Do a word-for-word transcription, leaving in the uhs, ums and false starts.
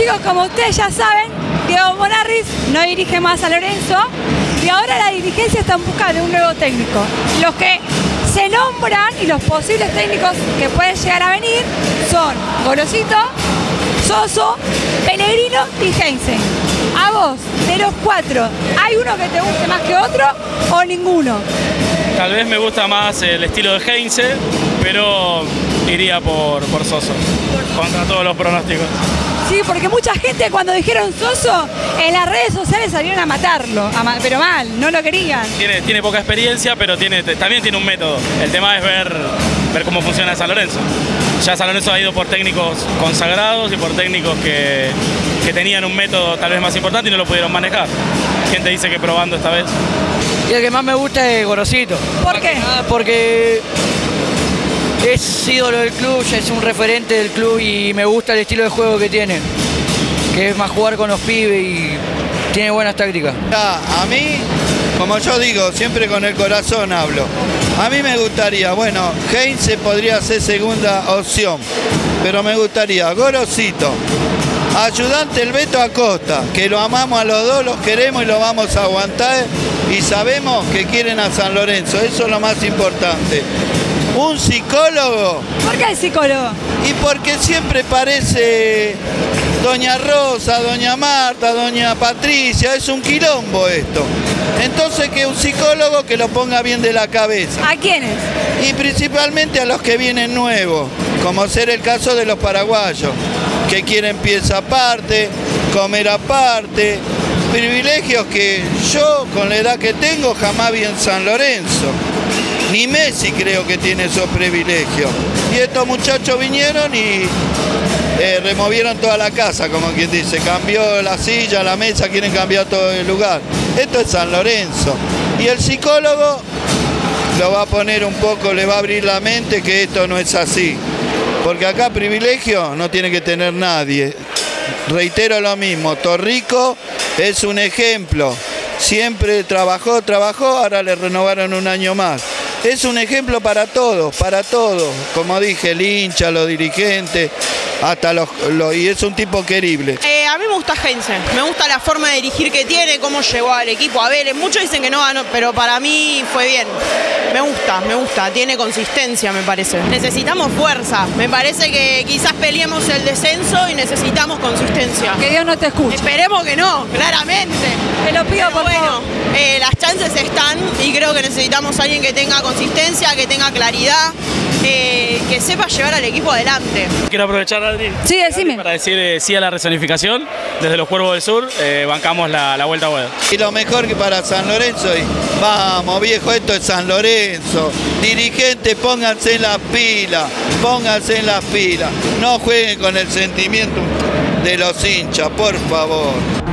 Chicos, como ustedes ya saben, Diego Monarriz no dirige más a Lorenzo y ahora la dirigencia está en busca de un nuevo técnico. Los que se nombran y los posibles técnicos que pueden llegar a venir son Gorosito, Soso, Pellegrino y Heinze. A vos, de los cuatro, ¿hay uno que te guste más que otro o ninguno? Tal vez me gusta más el estilo de Heinze, pero iría por, por Soso, contra todos los pronósticos. Sí, porque mucha gente cuando dijeron Soso, en las redes sociales salieron a matarlo, a ma pero mal, no lo querían. Tiene, tiene poca experiencia, pero tiene, también tiene un método. El tema es ver, ver cómo funciona San Lorenzo. Ya San Lorenzo ha ido por técnicos consagrados y por técnicos que, que tenían un método tal vez más importante y no lo pudieron manejar. ¿Quién te dice que probando esta vez? Y el que más me gusta es Gorosito. ¿Por qué? Porque es ídolo del club, ya es un referente del club y me gusta el estilo de juego que tiene, que es más jugar con los pibes y tiene buenas tácticas. A mí, como yo digo, siempre con el corazón hablo. A mí me gustaría, bueno, Heinze podría ser segunda opción, pero me gustaría Gorosito, ayudante el Beto Acosta, que lo amamos a los dos, los queremos y lo vamos a aguantar y sabemos que quieren a San Lorenzo, eso es lo más importante. Un psicólogo. ¿Por qué el psicólogo? Y porque siempre parece doña Rosa, doña Marta, doña Patricia, es un quilombo esto. Entonces que un psicólogo que lo ponga bien de la cabeza. ¿A quiénes? Y principalmente a los que vienen nuevos, como ser el caso de los paraguayos, que quieren pieza aparte, comer aparte, privilegios que yo con la edad que tengo jamás vi en San Lorenzo. Ni Messi creo que tiene esos privilegios. Y estos muchachos vinieron y eh, removieron toda la casa, como quien dice. Cambió la silla, la mesa, quieren cambiar todo el lugar. Esto es San Lorenzo. Y el psicólogo lo va a poner un poco, le va a abrir la mente que esto no es así. Porque acá privilegio no tiene que tener nadie. Reitero lo mismo, Torrico es un ejemplo. Siempre trabajó, trabajó, ahora le renovaron un año más. Es un ejemplo para todos, para todos. Como dije, el hincha, los dirigentes, hasta los, los y es un tipo querible. Eh, a mí me gusta Heinze, me gusta la forma de dirigir que tiene, cómo llevó al equipo a Vélez. Muchos dicen que no ganó, pero para mí fue bien. Me gusta, me gusta, tiene consistencia, me parece. Necesitamos fuerza, me parece que quizás peleemos el descenso y necesitamos consistencia. Que Dios no te escuche. Esperemos que no, claramente. Te lo pido, pero por bueno, favor. Eh, las chances están y creo que necesitamos a alguien que tenga consistencia, que tenga claridad, eh, que sepa llevar al equipo adelante. Quiero aprovechar, Adri, Sí, decime. para decir eh, sí a la rezonificación. Desde los Cuervos del Sur eh, bancamos la, la vuelta a Boedo. Y lo mejor que para San Lorenzo, y vamos viejo, esto es San Lorenzo. Dirigentes, pónganse en las pilas, pónganse en las pilas. No jueguen con el sentimiento de los hinchas, por favor.